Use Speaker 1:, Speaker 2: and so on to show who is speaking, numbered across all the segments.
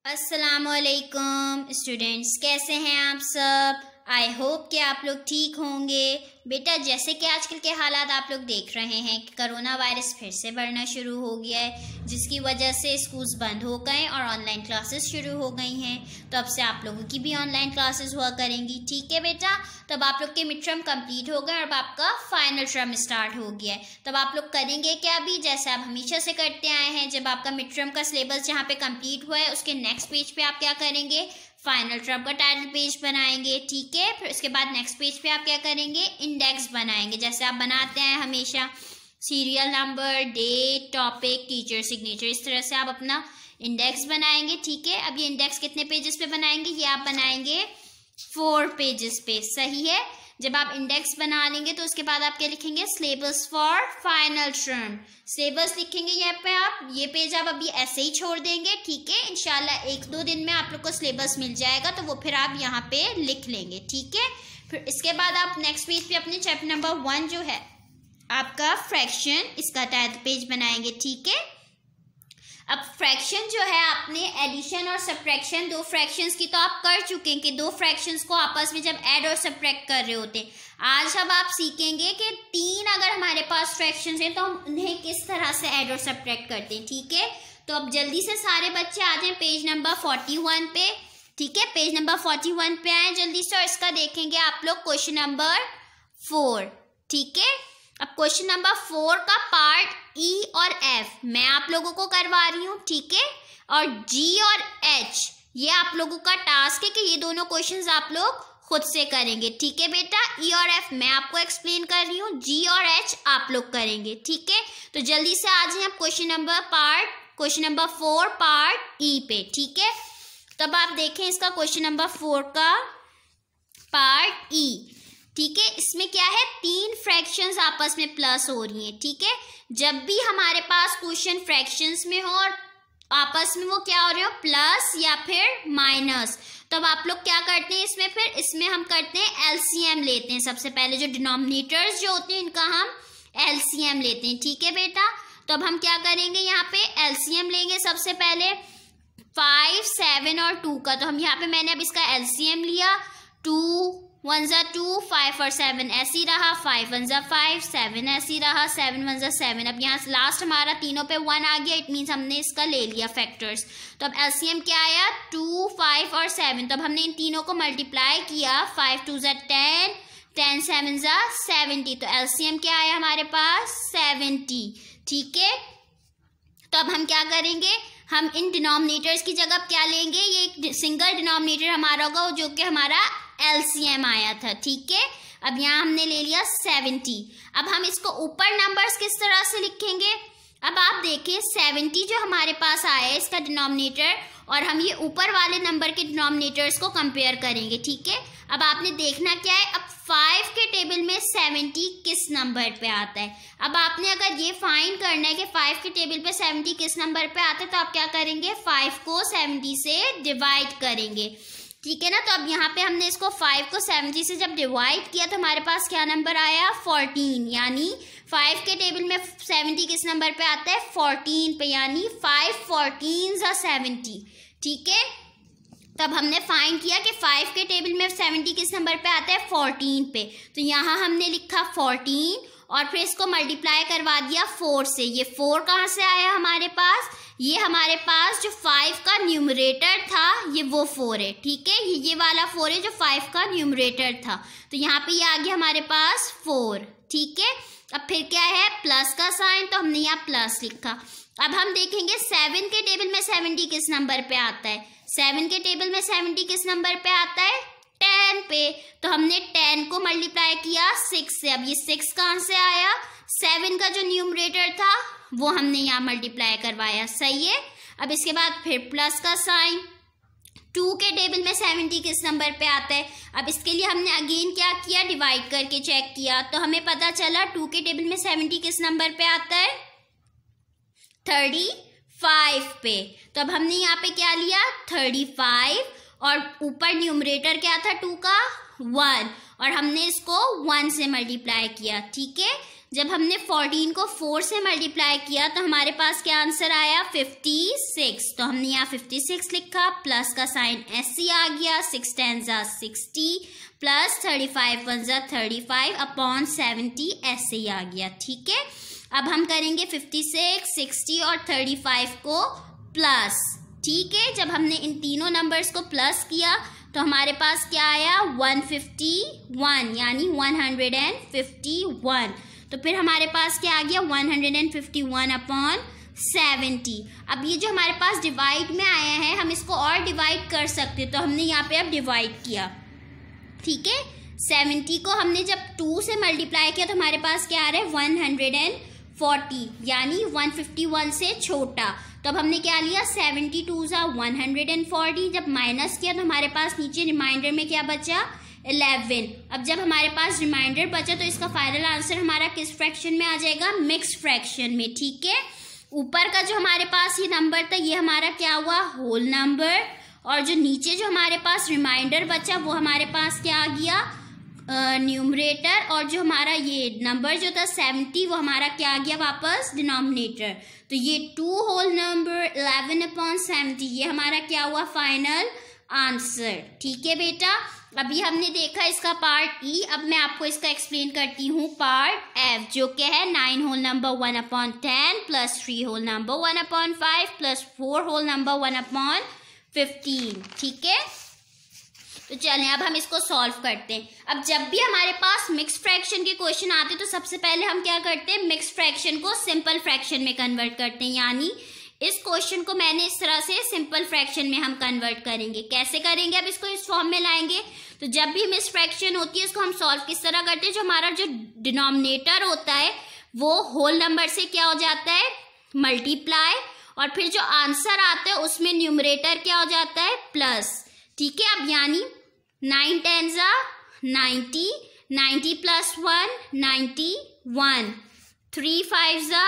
Speaker 1: अस्सलामुअलैकुम स्टूडेंट्स, कैसे हैं आप सब। आई होप कि आप लोग ठीक होंगे। बेटा, जैसे कि आजकल के हालात आप लोग देख रहे हैं कि कोरोना वायरस फिर से बढ़ना शुरू हो गया है, जिसकी वजह से स्कूल्स बंद हो गए और ऑनलाइन क्लासेस शुरू हो गई हैं। तो अब से आप लोगों की भी ऑनलाइन क्लासेस हुआ करेंगी, ठीक है बेटा। तब आप लोग के मिड टर्म कंप्लीट हो गए और अब आपका फाइनल टर्म स्टार्ट हो गया है। तब आप लोग करेंगे क्या अभी, जैसे आप हमेशा से करते आए हैं, जब आपका मिड टर्म का सिलेबस जहाँ पे कंप्लीट हुआ है उसके नेक्स्ट पेज पे आप क्या करेंगे, फाइनल टर्म का टाइटल पेज बनाएंगे, ठीक है। फिर उसके बाद नेक्स्ट पेज पे आप क्या करेंगे, इंडेक्स बनाएंगे, जैसे आप बनाते हैं हमेशा, serial number, date, topic, teacher signature, इस तरह से आप अपना इंडेक्स बनाएंगे, ठीक है। अब ये इंडेक्स कितने पेजेस पे बनाएंगे, ये आप बनाएंगे 4 पेजेस पे, सही है। जब आप इंडेक्स बना लेंगे तो उसके बाद आप क्या लिखेंगे, syllabus for final term, syllabus लिखेंगे यहाँ पे आप। ये पेज आप अभी ऐसे ही छोड़ देंगे, ठीक है। इंशाल्लाह 1-2 दिन में आप लोग को सिलेबस मिल जाएगा, तो वो फिर आप यहाँ पे लिख लेंगे, ठीक है। फिर इसके बाद आप नेक्स्ट पेज पे अपने चैप्टर नंबर 1 जो है आपका फ्रैक्शन, इसका टाइटल पेज बनाएंगे, ठीक है। अब फ्रैक्शन जो है, आपने एडिशन और सब्ट्रैक्शन, 2 फ्रैक्शंस की तो आप कर चुके हैं कि 2 फ्रैक्शंस को आपस में जब ऐड और सब्ट्रैक्ट कर रहे होते हैं। आज अब आप सीखेंगे कि 3 अगर हमारे पास फ्रैक्शंस हैं तो हम उन्हें किस तरह से ऐड और सब्ट्रैक्ट करते हैं, ठीक है। तो अब जल्दी से सारे बच्चे आ जाएं पेज नंबर 41 पे, ठीक है। पेज नंबर 41 पे आए जल्दी से, और इसका देखेंगे आप लोग क्वेश्चन नंबर 4, ठीक है। अब क्वेश्चन नंबर 4 का पार्ट ई और एफ मैं आप लोगों को करवा रही हूँ, ठीक है। और जी और एच ये आप लोगों का टास्क है कि ये दोनों क्वेश्चंस आप लोग खुद से करेंगे, ठीक है बेटा। ई और एफ मैं आपको एक्सप्लेन कर रही हूँ, जी और एच आप लोग करेंगे, ठीक है। तो जल्दी से आ जाए आप क्वेश्चन नंबर 4 पार्ट ई पे, ठीक है। तब आप देखें इसका क्वेश्चन नंबर 4 का पार्ट ई, ठीक है। इसमें क्या है, 3 फ्रैक्शंस आपस में प्लस हो रही हैं, ठीक है। जब भी हमारे पास क्वेश्चन फ्रैक्शंस में हो और आपस में वो क्या हो रहे हो, प्लस या फिर माइनस, तब आप लोग क्या करते हैं इसमें, फिर इसमें हम करते हैं एलसीएम लेते हैं। सबसे पहले जो डिनोमिनेटर्स जो होते हैं इनका हम एलसीएम लेते हैं, ठीक है बेटा। तो अब हम क्या करेंगे, यहाँ पे एलसीएम लेंगे सबसे पहले 5, 7 और 2 का। तो हम यहाँ पे मैंने अब इसका एलसीएम लिया, 2 1 जा 2, 5 और 7 ऐसे ही रहा, 5 1 जा 5, 7 ऐसे ही रहा, 7 1 जा 7। अब यहाँ से लास्ट हमारा तीनों पे 1 आ गया, इट मीन्स हमने इसका ले लिया फैक्टर्स। तो अब एलसीएम क्या आया, 2, 5 और 7। तो अब हमने इन तीनों को मल्टीप्लाई किया, 5 2 जा 10, 10 7 जा 70। तो एलसीएम क्या आया हमारे पास, 70, ठीक है। तो अब हम क्या करेंगे, हम इन डिनोमिनेटर्स की जगह क्या लेंगे, ये एक सिंगल डिनोमिनेटर हमारा होगा जो कि हमारा एलसीएम आया था, ठीक है। अब यहाँ हमने ले लिया 70। अब हम इसको ऊपर नंबर्स किस तरह से लिखेंगे, अब आप देखें 70 जो हमारे पास आया है इसका डिनोमिनेटर, और हम ये ऊपर वाले नंबर के डिनोमिनेटर्स को कंपेयर करेंगे, ठीक है। अब आपने देखना क्या है, अब 5 के टेबल में 70 किस नंबर पे आता है। अब आपने अगर ये फाइंड करना है कि 5 के टेबल पे 70 किस नंबर पे आता है, तो आप क्या करेंगे, 5 को 70 से डिवाइड करेंगे, ठीक है ना। तो अब यहाँ पे हमने इसको 5 को 70 से जब डिवाइड किया तो हमारे पास क्या नंबर आया, 14। यानी 5 के टेबल में 70 किस नंबर पे आता है, 14 पे, यानी 5 14 जा 70, ठीक है। तब हमने फाइंड किया कि 5 के टेबल में 70 किस नंबर पे आता है, 14 पे। तो यहाँ हमने लिखा 14 और फिर इसको मल्टीप्लाई करवा दिया 4 से। ये 4 कहाँ से आया हमारे पास, ये हमारे पास जो 5 का न्यूमरेटर था ये वो 4 है, ठीक है। ये वाला 4 है जो 5 का न्यूमरेटर था। तो यहाँ पे ये आ गया हमारे पास 4, ठीक है। अब फिर क्या है, प्लस का साइन, तो हमने यहाँ प्लस लिखा। अब हम देखेंगे 7 के टेबल में 70 किस नंबर पे आता है, 7 के टेबल में 70 किस नंबर पे आता है, 10 पे। तो हमने 10 को मल्टीप्लाई किया 6 से। अब ये 6 कहाँ से आया, 7 का जो न्यूमरेटर था वो हमने यहाँ मल्टीप्लाई करवाया, सही है। अब इसके बाद फिर प्लस का साइन, 2 के टेबल में 70 किस नंबर पे आता है। अब इसके लिए हमने अगेन क्या किया, डिवाइड करके चेक किया, तो हमें पता चला 2 के टेबल में 70 किस नंबर पे आता है, 35 पे। तो अब हमने यहाँ पे क्या लिया, 35, और ऊपर न्यूमरेटर क्या था 2 का, 1, और हमने इसको 1 से मल्टीप्लाई किया, ठीक है। जब हमने 14 को 4 से मल्टीप्लाई किया तो हमारे पास क्या आंसर आया 56। तो हमने यहाँ 56 लिखा, प्लस का साइन ऐसे आ गया, 6 10 जा 60 प्लस 35 1 जा 35 अपॉन 70 ऐसे ही आ गया। ठीक है, अब हम करेंगे 56, 60 और 35 को प्लस। ठीक है, जब हमने इन तीनों नंबर्स को प्लस किया तो हमारे पास क्या आया 151 यानी 151। तो फिर हमारे पास क्या आ गया 151 अपॉन 70। अब ये जो हमारे पास डिवाइड में आया है हम इसको और डिवाइड कर सकते, तो हमने यहाँ पे अब डिवाइड किया। ठीक है, 70 को हमने जब 2 से मल्टीप्लाई किया तो हमारे पास क्या आ रहा है 140 यानी 151 से छोटा। तो अब हमने क्या लिया 72 जा 140, जब माइनस किया तो हमारे पास नीचे रिमाइंडर में क्या बचा 11। अब जब हमारे पास रिमाइंडर बचा तो इसका फाइनल आंसर हमारा किस फ्रैक्शन में आ जाएगा, मिक्स्ड फ्रैक्शन में। ठीक है, ऊपर का जो हमारे पास ये नंबर था ये हमारा क्या हुआ होल नंबर, और जो नीचे जो हमारे पास रिमाइंडर बचा वो हमारे पास क्या आ गया न्यूमरेटर, और जो हमारा ये नंबर जो था 70 वो हमारा क्या आ गया वापस डिनोमिनेटर। तो ये 2 होल नंबर 11 अपॉन 70 ये हमारा क्या हुआ फाइनल आंसर। ठीक है बेटा, अभी हमने देखा इसका पार्ट ई, अब मैं आपको इसका एक्सप्लेन करती हूँ पार्ट एफ, जो क्या है 9 whole number 1 upon 10 plus 3 whole number 1 upon 5 plus 4 whole number 1 upon 15। ठीक है, तो चलें अब हम इसको सॉल्व करते हैं। अब जब भी हमारे पास मिक्स फ्रैक्शन के क्वेश्चन आते हैं तो सबसे पहले हम क्या करते हैं मिक्स फ्रैक्शन को सिंपल फ्रैक्शन में कन्वर्ट करते हैं, यानी इस क्वेश्चन को मैंने इस तरह से सिंपल फ्रैक्शन में हम कन्वर्ट करेंगे। कैसे करेंगे, अब इसको इस फॉर्म में लाएंगे। तो जब भी मिक्स फ्रैक्शन होती है इसको हम सॉल्व किस तरह करते हैं, जो हमारा जो डिनोमिनेटर होता है वो होल नंबर से क्या हो जाता है मल्टीप्लाई, और फिर जो आंसर आता है उसमें न्यूमरेटर क्या हो जाता है प्लस। ठीक है, अब यानी 9 10 जा 90, 90 प्लस 1 91, 3 5 जा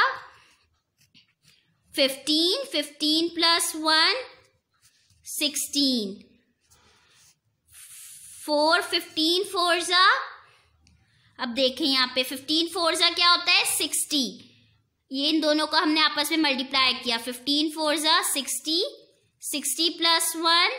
Speaker 1: 15, 15 प्लस 1 16, 4 15 4 जा, अब देखें यहाँ पे 15 4 जा क्या होता है 60, ये इन दोनों को हमने आपस में मल्टीप्लाई किया, 15 4 जा 60, 60 प्लस 1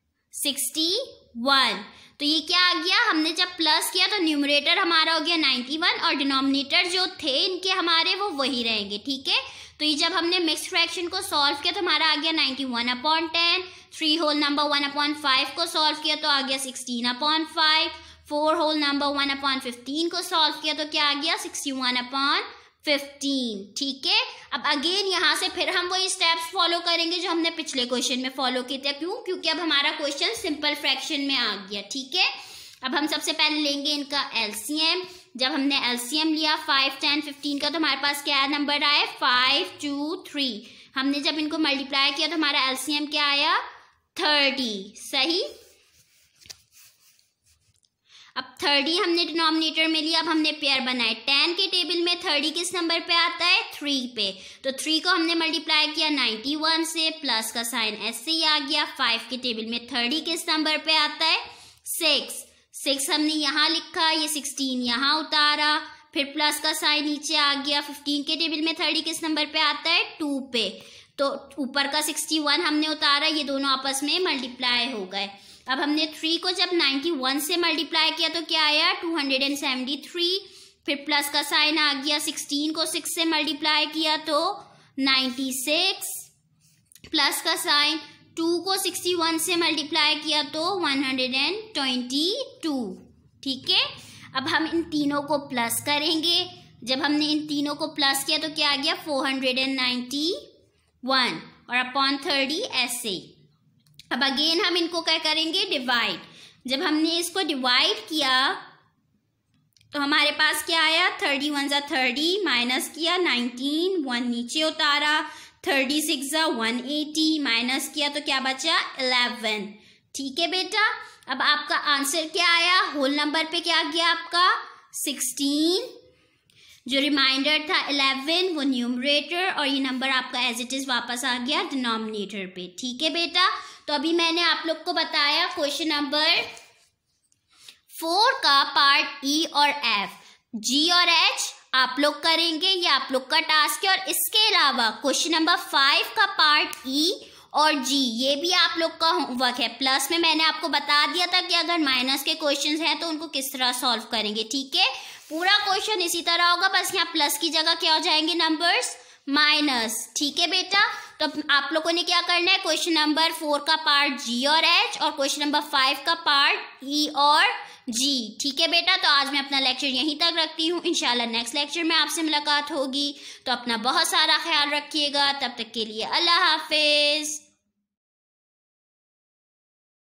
Speaker 1: 61। तो ये क्या आ गया, हमने जब प्लस किया तो न्यूमरेटर हमारा हो गया 91 और डिनोमिनेटर जो थे इनके हमारे वो वही रहेंगे। ठीक है, तो ये जब हमने मिक्स फ्रैक्शन को सॉल्व किया तो हमारा आ गया 91 अपॉन 10, 3 होल नंबर 1 अपॉन 5 को सॉल्व किया तो आ गया 16 अपॉन 5, 4 होल नंबर 1 अपॉन 15 को सॉल्व किया तो क्या आ गया 61 अपॉन 15। ठीक है, अब अगेन यहाँ से फिर हम वही स्टेप्स फॉलो करेंगे जो हमने पिछले क्वेश्चन में फॉलो किए थे। क्यों, क्योंकि अब हमारा क्वेश्चन सिंपल फ्रैक्शन में आ गया। ठीक है, अब हम सबसे पहले लेंगे इनका एलसीएम। जब हमने एलसीएम लिया 5 10 15 का तो हमारे पास क्या नंबर आया 5 2 3। हमने जब इनको मल्टीप्लाई किया तो हमारा एलसीएम क्या आया 30। सही, अब 30 हमने डिनोमिनेटर में लिया। अब हमने पेयर बनाए, 10 के टेबल में 30 किस नंबर पे आता है 3 पे, तो 3 को हमने मल्टीप्लाई किया 91 से, प्लस का साइन ऐसे ही आ गया। 5 के टेबल में 30 किस नंबर पे आता है 6 हमने यहाँ लिखा, ये 16 यहाँ उतारा, फिर प्लस का साइन नीचे आ गया। 15 के टेबल में 30 किस नंबर पे आता है 2 पे, तो ऊपर का 61 हमने उतारा, ये दोनों आपस में मल्टीप्लाई हो गए। अब हमने 3 को जब 91 से मल्टीप्लाई किया तो क्या आया 273, फिर प्लस का साइन आ गया। 16 को 6 से मल्टीप्लाई किया तो 96, प्लस का साइन 2 को 61 से मल्टीप्लाई किया तो 122। ठीक है, अब हम इन तीनों को प्लस करेंगे। जब हमने इन तीनों को प्लस किया तो क्या आ गया 491 और अपॉन 30 ऐसे। अब अगेन हम इनको क्या करेंगे डिवाइड। जब हमने इसको डिवाइड किया तो हमारे पास क्या आया 31 जा 30, माइनस किया 19, 1 नीचे उतारा, 36 जा 180, माइनस किया तो क्या बचा 11। ठीक है बेटा, अब आपका आंसर क्या आया, होल नंबर पे क्या गया आपका 16, जो रिमाइंडर था 11 वो न्यूमरेटर, और ये नंबर आपका एज इट इज वापस आ गया डिनोमिनेटर पे। ठीक है बेटा, तो अभी मैंने आप लोग को बताया क्वेश्चन नंबर 4 का पार्ट ई और एफ, जी और एच आप लोग करेंगे, ये आप लोग का टास्क है। और इसके अलावा क्वेश्चन नंबर 5 का पार्ट ई और जी ये भी आप लोग का होमवर्क है। प्लस में मैंने आपको बता दिया था कि अगर माइनस के क्वेश्चंस हैं तो उनको किस तरह सॉल्व करेंगे, ठीक है। पूरा क्वेश्चन इसी तरह होगा, बस यहाँ प्लस की जगह क्या हो जाएंगे नंबर्स, माइनस, ठीक है बेटा। तो आप लोगों ने क्या करना है, क्वेश्चन नंबर 4 का पार्ट जी और एच और क्वेश्चन नंबर 5 का पार्ट ई और जी, ठीक है बेटा। तो आज मैं अपना लेक्चर यहीं तक रखती हूँ। इंशाल्लाह नेक्स्ट लेक्चर में आपसे मुलाकात होगी। तो अपना बहुत सारा ख्याल रखिएगा। तब तक के लिए अल्लाह हाफिज।